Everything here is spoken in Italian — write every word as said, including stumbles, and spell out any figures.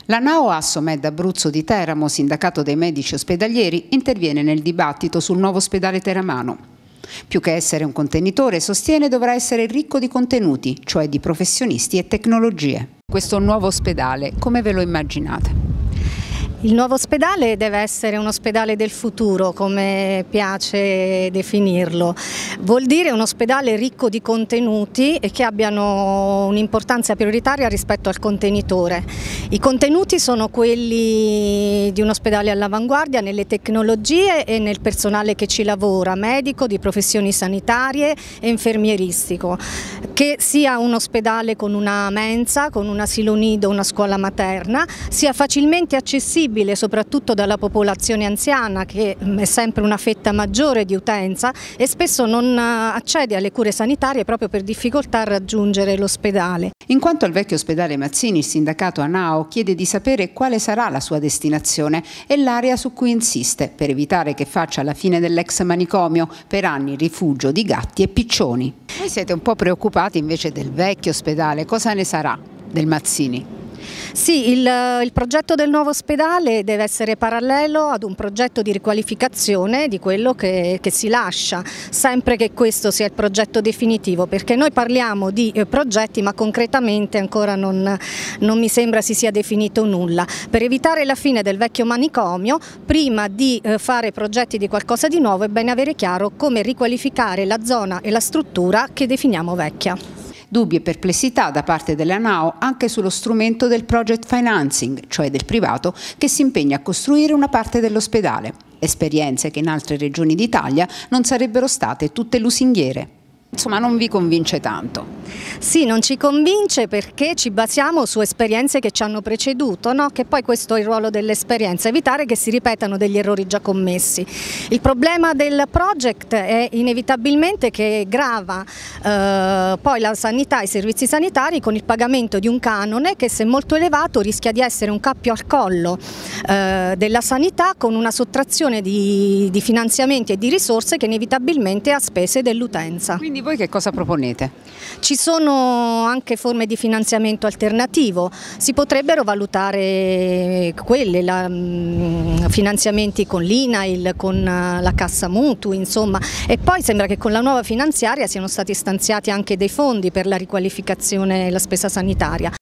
La NAO Assomed Abruzzo di Teramo, sindacato dei medici ospedalieri, interviene nel dibattito sul nuovo ospedale teramano. Più che essere un contenitore, sostiene dovrà essere ricco di contenuti, cioè di professionisti e tecnologie. Questo nuovo ospedale, come ve lo immaginate? Il nuovo ospedale deve essere un ospedale del futuro, come piace definirlo. Vuol dire un ospedale ricco di contenuti e che abbiano un'importanza prioritaria rispetto al contenitore. I contenuti sono quelli di un ospedale all'avanguardia nelle tecnologie e nel personale che ci lavora, medico, di professioni sanitarie e infermieristico. Che sia un ospedale con una mensa, con un asilo nido, una scuola materna, sia facilmente accessibile soprattutto dalla popolazione anziana, che è sempre una fetta maggiore di utenza e spesso non accede alle cure sanitarie proprio per difficoltà a raggiungere l'ospedale. In quanto al vecchio ospedale Mazzini, il sindacato ANAO chiede di sapere quale sarà la sua destinazione e l'area su cui insiste per evitare che faccia la fine dell'ex manicomio, per anni rifugio di gatti e piccioni. Voi siete un po' preoccupati invece del vecchio ospedale, cosa ne sarà del Mazzini? Sì, il, il progetto del nuovo ospedale deve essere parallelo ad un progetto di riqualificazione di quello che, che si lascia, sempre che questo sia il progetto definitivo, perché noi parliamo di eh, progetti ma concretamente ancora non, non mi sembra si sia definito nulla. Per evitare la fine del vecchio manicomio, prima di eh, fare progetti di qualcosa di nuovo è bene avere chiaro come riqualificare la zona e la struttura che definiamo vecchia. Dubbi e perplessità da parte della NAO anche sullo strumento del project financing, cioè del privato che si impegna a costruire una parte dell'ospedale. Esperienze che in altre regioni d'Italia non sarebbero state tutte lusinghiere. Insomma, non vi convince tanto. Sì, non ci convince perché ci basiamo su esperienze che ci hanno preceduto, no? Che poi questo è il ruolo dell'esperienza, evitare che si ripetano degli errori già commessi. Il problema del project è inevitabilmente che grava eh, poi la sanità e i servizi sanitari con il pagamento di un canone che, se molto elevato, rischia di essere un cappio al collo eh, della sanità, con una sottrazione di, di finanziamenti e di risorse che inevitabilmente è a spese dell'utenza. Quindi voi che cosa proponete? Ci sono anche forme di finanziamento alternativo, si potrebbero valutare quelle, la, mh, finanziamenti con l'I N A I L, con la Cassa Mutui, insomma, e poi sembra che con la nuova finanziaria siano stati stanziati anche dei fondi per la riqualificazione e la spesa sanitaria.